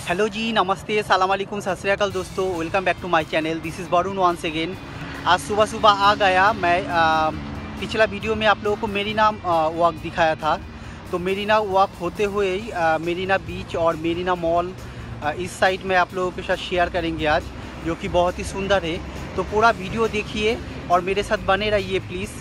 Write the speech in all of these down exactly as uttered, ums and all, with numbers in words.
Hello जी, नमस्ते, सलाम वालेकुम, सत श्री अकाल दोस्तों। Welcome back to my channel. This is Varun once again. आज सुबह सुबह आ गया मैं। आ, पिछला वीडियो में आप लोगों को मेरीना वॉक दिखाया था, तो मेरीना वॉक होते हुए ही मेरीना बीच और मेरीना मॉल इस साइड में आप लोगों के साथ शेयर करेंगे आज, जो कि बहुत ही सुंदर है। तो पूरा वीडियो देखिए और मेरे साथ बने रहिए प्लीज़।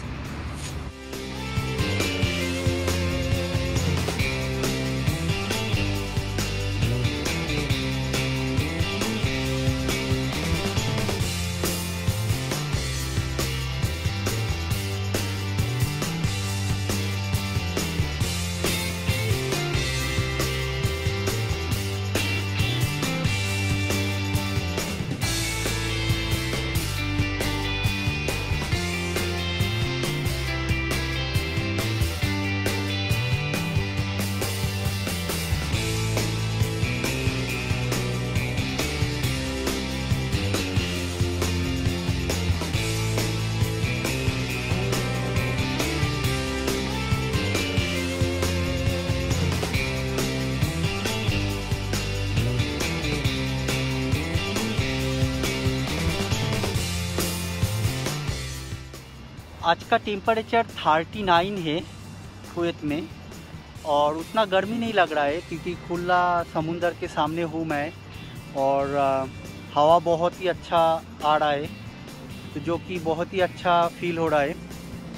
आज का टेम्परेचर उनतालीस है कुवैत में, और उतना गर्मी नहीं लग रहा है क्योंकि खुला समुंदर के सामने हूँ मैं, और हवा बहुत ही अच्छा आ रहा है, तो जो कि बहुत ही अच्छा फील हो रहा है।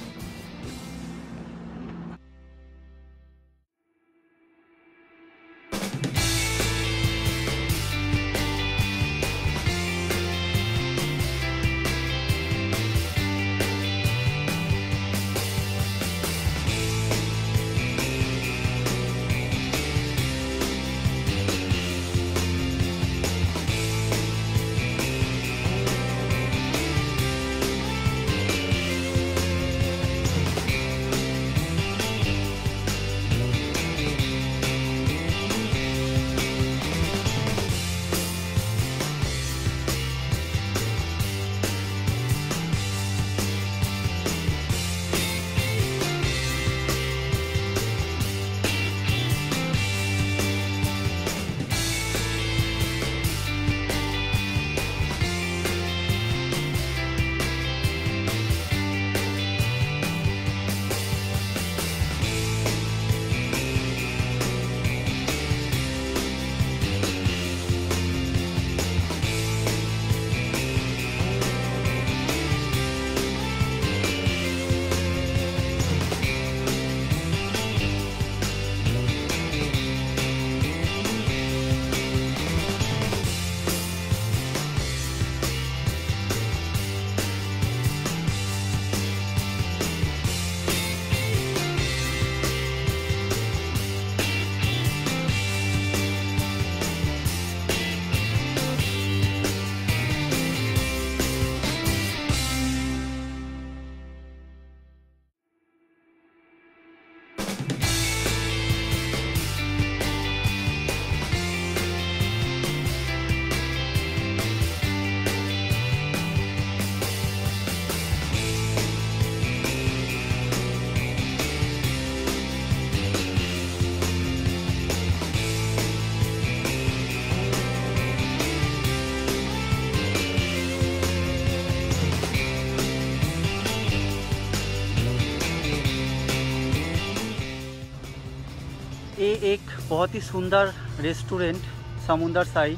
ये एक बहुत ही सुंदर रेस्टोरेंट समुंदर साइड।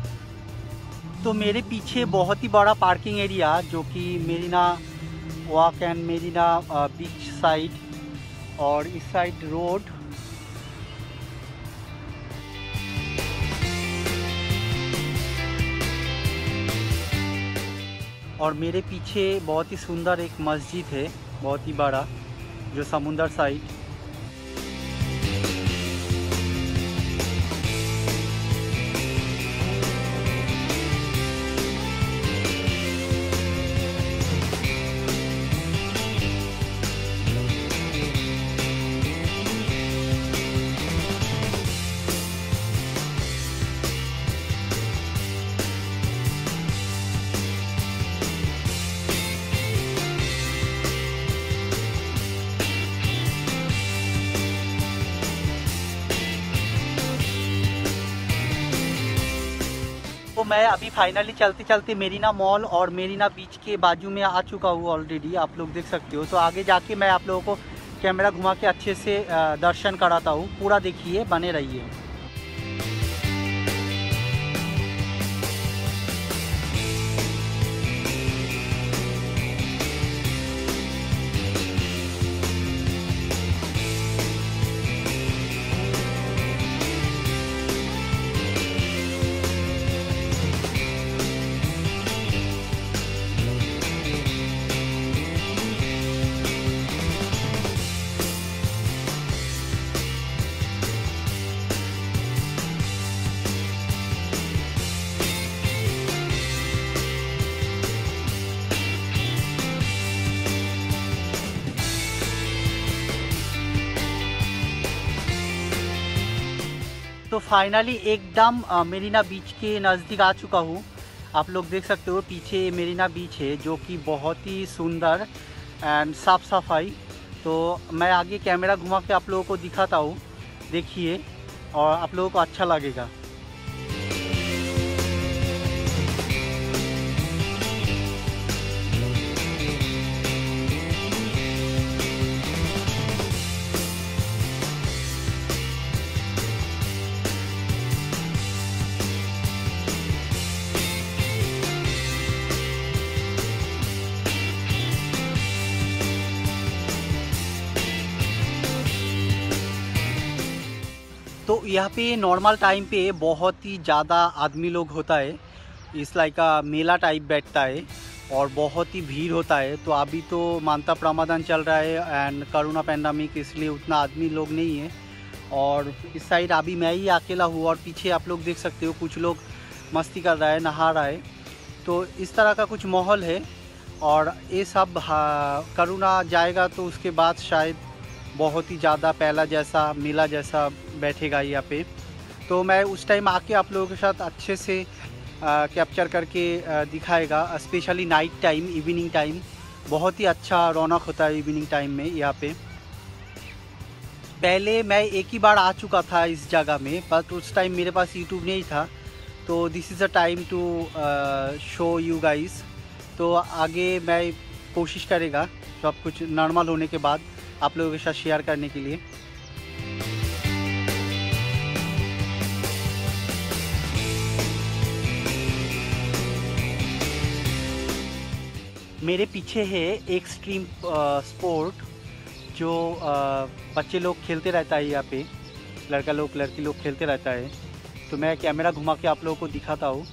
तो मेरे पीछे बहुत ही बड़ा पार्किंग एरिया, जो कि Marina walk and Marina beach side, और इस साइड रोड। और मेरे पीछे बहुत ही सुंदर एक मस्जिद है, बहुत ही बड़ा, जो समुंदर साइड। तो मैं अभी फाइनली चलते चलते मेरीना मॉल और मेरीना बीच के बाजू में आ चुका हूँ ऑलरेडी, आप लोग देख सकते हो। तो आगे जाके मैं आप लोगों को कैमरा घुमा के अच्छे से दर्शन कराता हूँ। पूरा देखिए, बने रहिए। तो फाइनली एकदम मेरीना बीच के नज़दीक आ चुका हूँ। आप लोग देख सकते हो पीछे मेरीना बीच है, जो कि बहुत ही सुंदर एंड साफ़ सफाई। तो मैं आगे कैमरा घुमा के आप लोगों को दिखाता हूँ, देखिए, और आप लोगों को अच्छा लगेगा। तो यहाँ पे नॉर्मल टाइम पे बहुत ही ज़्यादा आदमी लोग होता है, इस लाइक का मेला टाइप बैठता है और बहुत ही भीड़ होता है। तो अभी तो मानता प्रमादान चल रहा है एंड कोरोना पैंडमिक, इसलिए उतना आदमी लोग नहीं है। और इस साइड अभी मैं ही अकेला हूँ और पीछे आप लोग देख सकते हो कुछ लोग मस्ती कर रहा है, नहा रहा है। तो इस तरह का कुछ माहौल है। और ये सब कोरोना जाएगा तो उसके बाद शायद बहुत ही ज़्यादा पहला जैसा मेला जैसा बैठेगा यहाँ पे। तो मैं उस टाइम आके आप लोगों के साथ अच्छे से कैप्चर करके आ, दिखाएगा। Specially night time, evening time बहुत ही अच्छा रौनक होता है इवनिंग टाइम में यहाँ पे। पहले मैं एक ही बार आ चुका था इस जगह में, बट उस टाइम मेरे पास यूट्यूब नहीं था। तो this is a time to show you guys. तो आगे मैं कोशिश करेगा सब कुछ नॉर्मल होने के बाद आप लोगों के साथ शेयर करने के लिए। मेरे पीछे है एक्सट्रीम स्पोर्ट, जो आ, बच्चे लोग खेलते रहता है यहाँ पे, लड़का लोग लड़की लोग खेलते रहता है। तो मैं कैमरा घुमा के आप लोगों को दिखाता हूँ।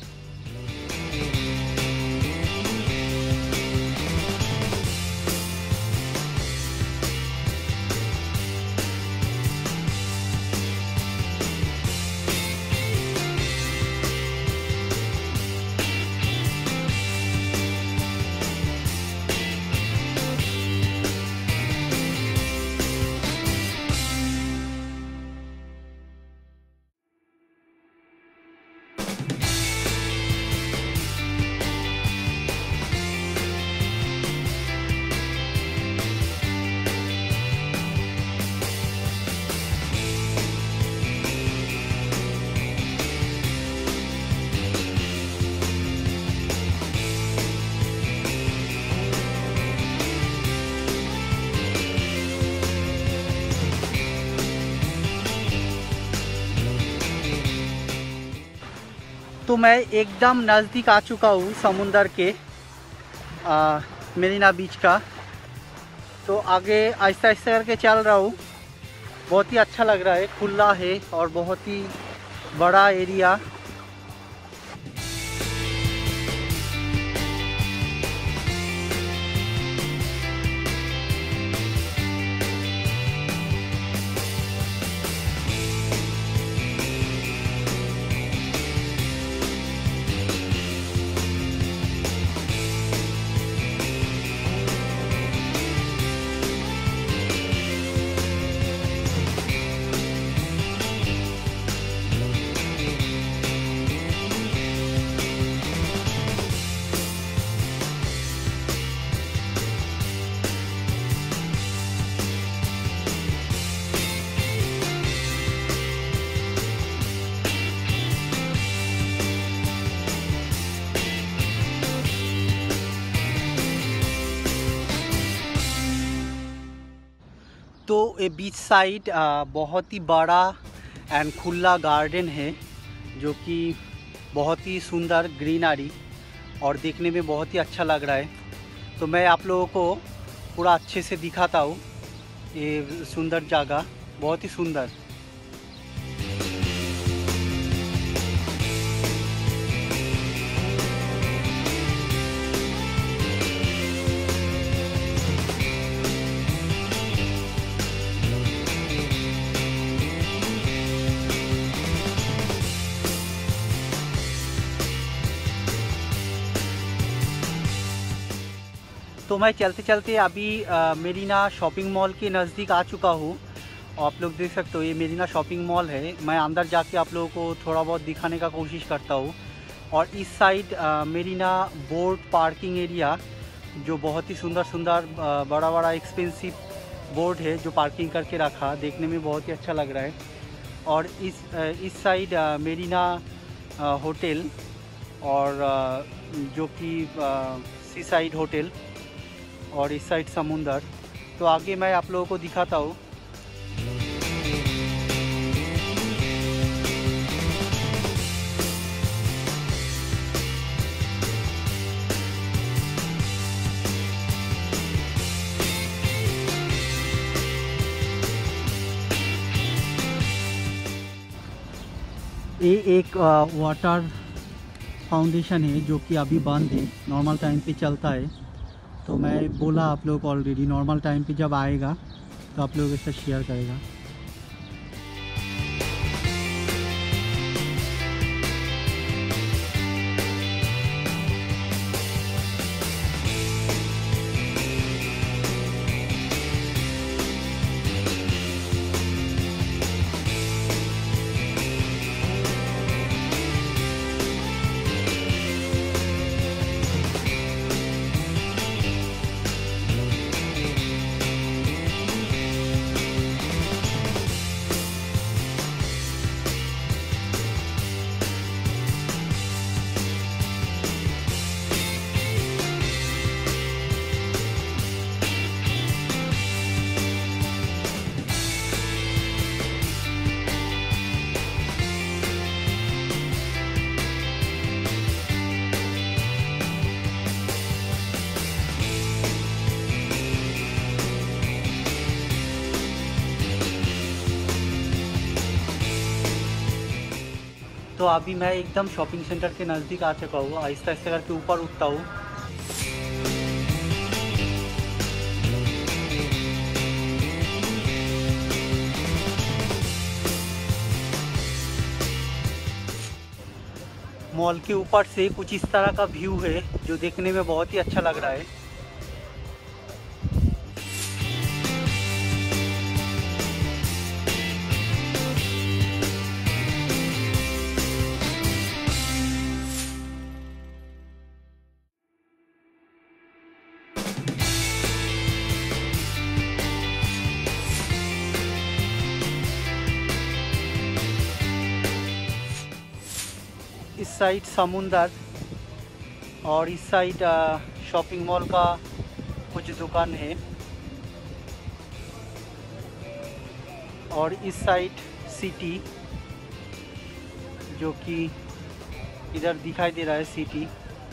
तो मैं एकदम नज़दीक आ चुका हूँ समुंदर के, आ, मेरीना बीच का। तो आगे आहिस्ता आहिस्ता करके चल रहा हूँ। बहुत ही अच्छा लग रहा है, खुला है और बहुत ही बड़ा एरिया। तो ये बीच साइड बहुत ही बड़ा एंड खुला गार्डन है जो कि बहुत ही सुंदर ग्रीनरी और देखने में बहुत ही अच्छा लग रहा है। तो मैं आप लोगों को पूरा अच्छे से दिखाता हूँ ये सुंदर जगह, बहुत ही सुंदर। तो मैं चलते चलते अभी मेरीना शॉपिंग मॉल के नज़दीक आ चुका हूँ। आप लोग देख सकते हो ये मेरीना शॉपिंग मॉल है। मैं अंदर जाके आप लोगों को थोड़ा बहुत दिखाने का कोशिश करता हूँ। और इस side Marina boat parking area, जो बहुत ही सुंदर सुंदर बड़ा बड़ा एक्सपेंसिव बोर्ड है जो पार्किंग करके रखा, देखने में बहुत ही अच्छा लग रहा है। और इस इस साइड मेरीना होटल और जो कि सी साइड होटल, और इस साइड समुंदर। तो आगे मैं आप लोगों को दिखाता हूँ। ये एक वाटर फाउंडेशन है जो कि अभी बंद है, नॉर्मल टाइम पे चलता है। तो मैं बोला आप लोग ऑलरेडी नॉर्मल टाइम पे जब आएगा तो आप लोगों के साथ शेयर करेगा। तो अभी मैं एकदम शॉपिंग सेंटर के नज़दीक आ चुका हूँ। आहिस्ता आहिस्ता करके ऊपर उठता हूँ। मॉल के ऊपर से कुछ इस तरह का व्यू है जो देखने में बहुत ही अच्छा लग रहा है। इस साइड समुंदर और इस साइड शॉपिंग मॉल का कुछ दुकान है, और इस साइड सिटी जो कि इधर दिखाई दे रहा है सिटी।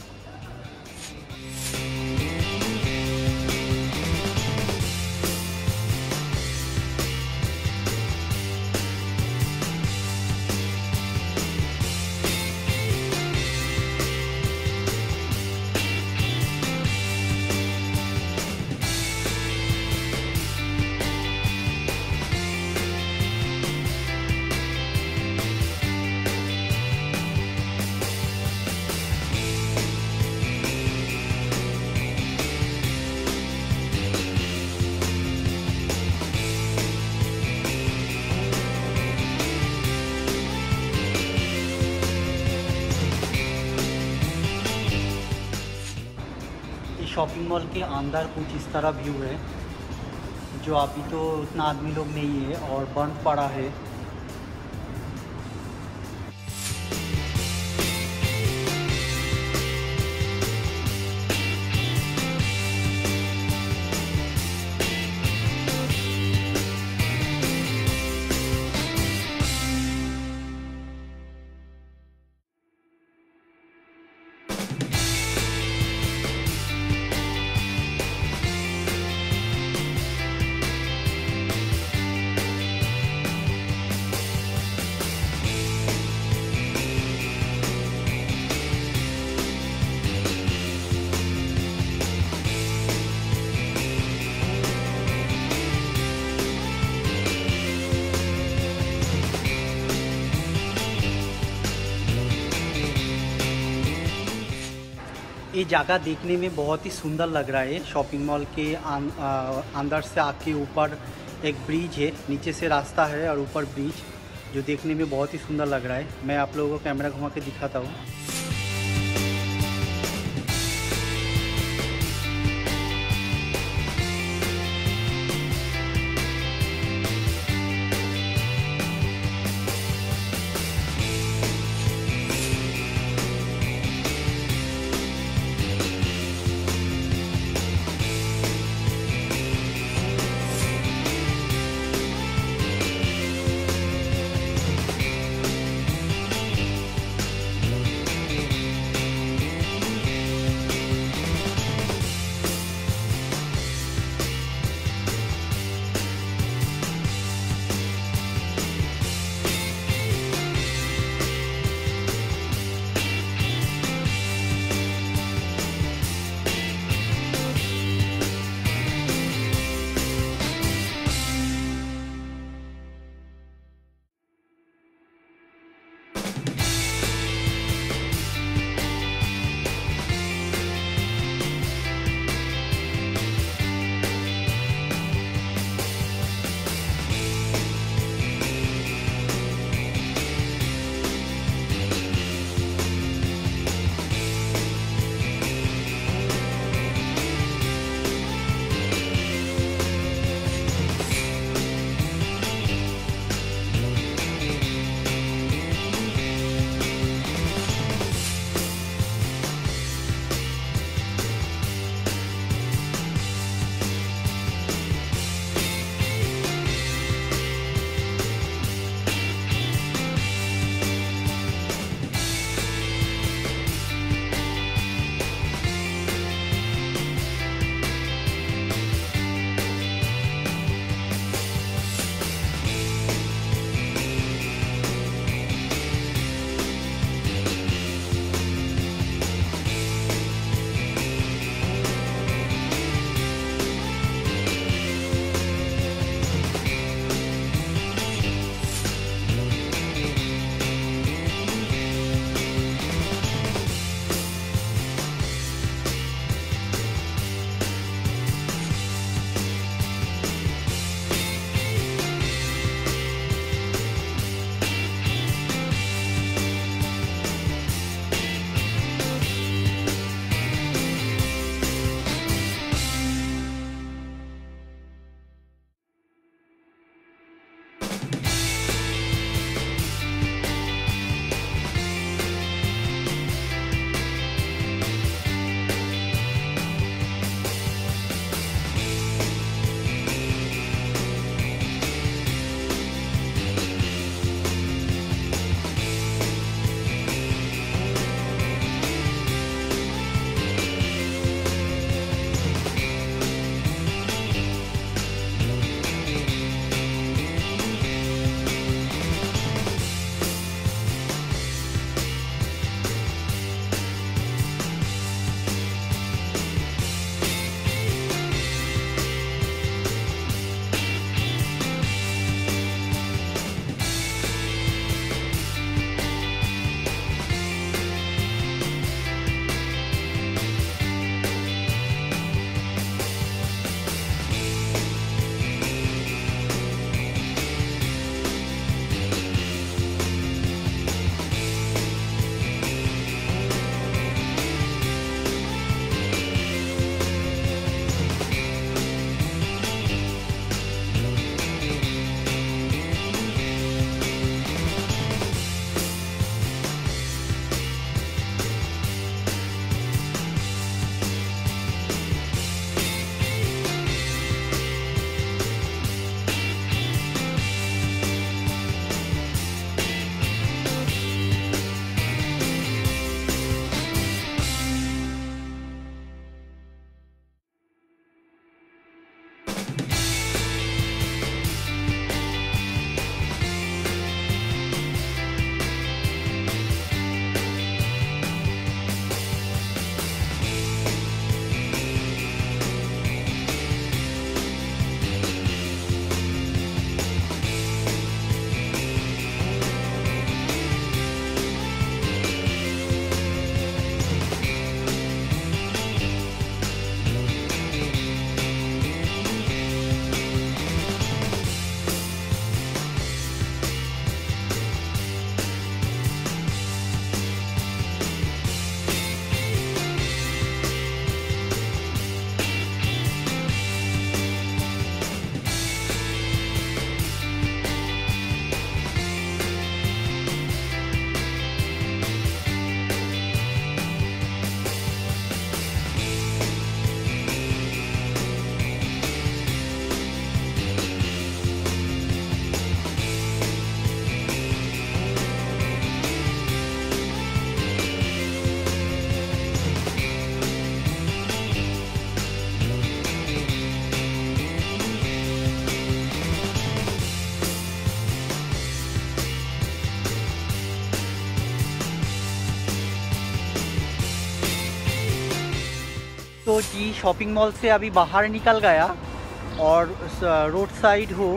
शॉपिंग मॉल के अंदर कुछ इस तरह व्यू है, जो अभी तो उतना आदमी लोग नहीं है और बंद पड़ा है। ये जगह देखने में बहुत ही सुंदर लग रहा है। शॉपिंग मॉल के अं, अंदर से आके ऊपर एक ब्रिज है, नीचे से रास्ता है और ऊपर ब्रिज, जो देखने में बहुत ही सुंदर लग रहा है। मैं आप लोगों को कैमरा घुमा के दिखाता हूँ। दोस्तों जी शॉपिंग मॉल से अभी बाहर निकल गया और रोड साइड हो।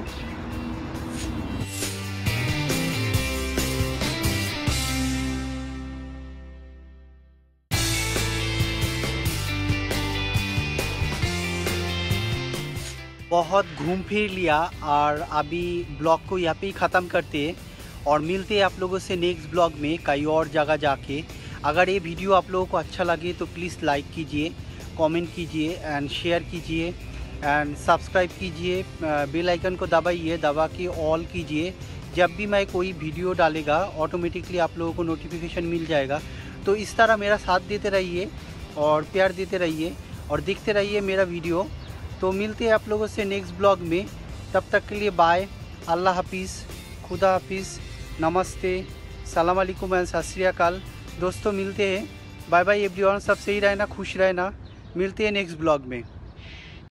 बहुत घूम फिर लिया और अभी ब्लॉग को यहाँ पे ही ख़त्म करते हैं और मिलते हैं आप लोगों से नेक्स्ट ब्लॉग में कई और जगह जाके। अगर ये वीडियो आप लोगों को अच्छा लगे तो प्लीज़ लाइक कीजिए, कमेंट कीजिए एंड शेयर कीजिए एंड सब्सक्राइब कीजिए। बेल आइकन को दबाइए, दबा के ऑल कीजिए। जब भी मैं कोई वीडियो डालेगा ऑटोमेटिकली आप लोगों को नोटिफिकेशन मिल जाएगा। तो इस तरह मेरा साथ देते रहिए और प्यार देते रहिए और देखते रहिए मेरा वीडियो। तो मिलते हैं आप लोगों से नेक्स्ट ब्लॉग में। तब तक के लिए बाय, अल्लाह हाफिज़, खुदा हाफिज़, नमस्ते, सलाम अलैकुम एंड सत श्री अकाल। दोस्तों मिलते हैं, बाय बाय एवरीवन। सब सही रहना, खुश रहना। मिलते हैं नेक्स्ट ब्लॉग में।